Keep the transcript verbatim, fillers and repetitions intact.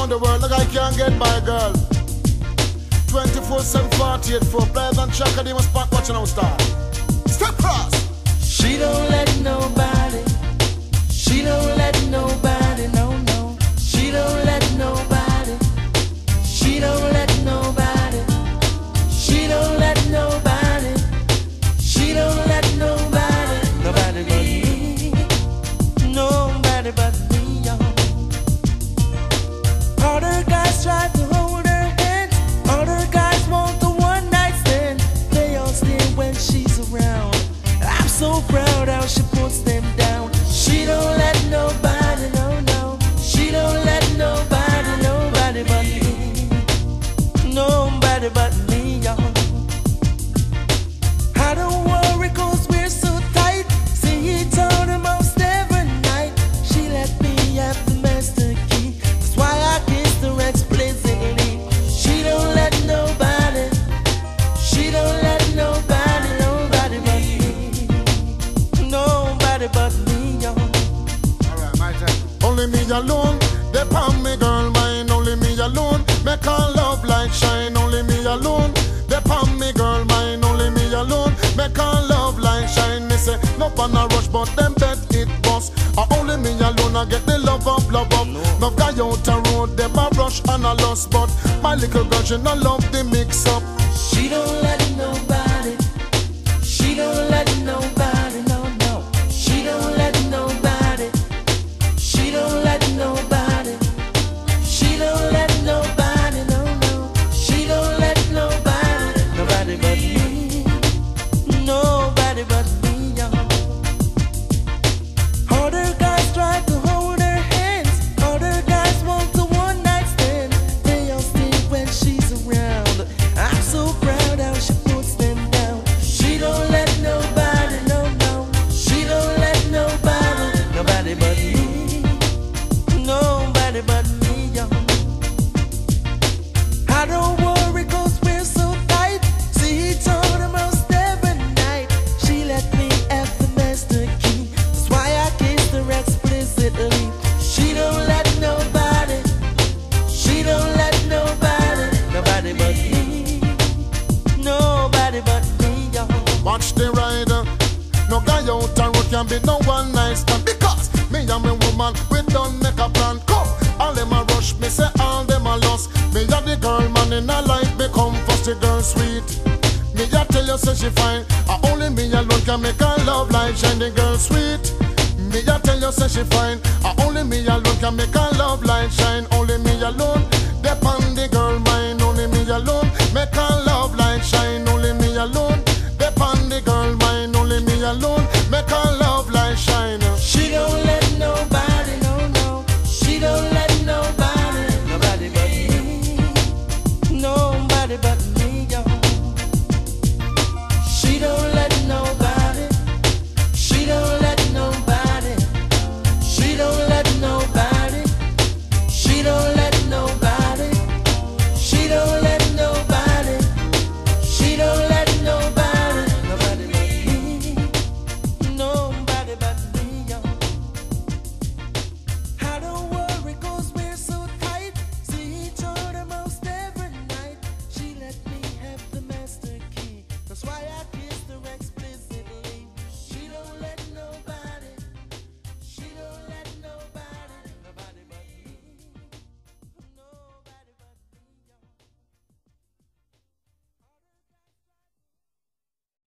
around the world, like I can't get by, girl. twenty-four seven, forty-eight, four. Players and Chaka, they must spot watching our star. Step cross. She don't let nobody. She don't let nobody. No, no. She don't let nobody. She don't let nobody. She don't let nobody. She don't let nobody. Nobody but me. Nobody but me, y'all. All the guys try to hold her hand. All the guys want the one night stand. They all stare when she's around. I'm so proud how she puts them down. She don't let nobody, no, no. She don't let nobody, nobody but me. Nobody but me, y'all. I don't worry cause we're so tight. See, he told her most every night. She let me have the master key. That's why I kissed her explicitly. She don't let nobody. She don't let nobody, nobody but me. Nobody but me, y'all. Alright, my turn. Only me alone, they palm me girl mine. Only me alone, make her love like shine. Only me alone, they palm me girl mine. Only me alone, make her love like shine. They say, no pan a rush, but them bet it bust. Uh, only me alone, I get the love up, love up. No guy out the road, them a rush and a lost. But my little girl, she no love the mix up. She don't let nobody. She don't let nobody, no, no. She don't let nobody. She don't let nobody. She don't let nobody, no, no. She don't let nobody. Nobody but me. Nobody but me, y'all. Other guys try to hold her hands. Other guys want the one night stand. They all stay when she's around. I'm so proud how she puts them down. She don't let nobody, no, no. She don't let nobody. Nobody but me. Nobody but me, y'all. I don't worry cause we're so tight. See, he told her most every night. She let me have the master key. That's why I kissed her explicitly. She don't let nobody. She don't let nobody. Nobody but me. Nobody but me, y'all. Watch the rider. No guy out the road can be no one night stand. Because me and my woman, we don't make a plan. Come, all them a rush, me say all them a lost. Me and the girl man in a life become first, the girl sweet. Me a tell you say she fine. uh, Only me alone can make her love like shine. The girl sweet. Me a tell you say she fine. uh, Only me alone can make her love like shine. Only me alone, depend the girl mind.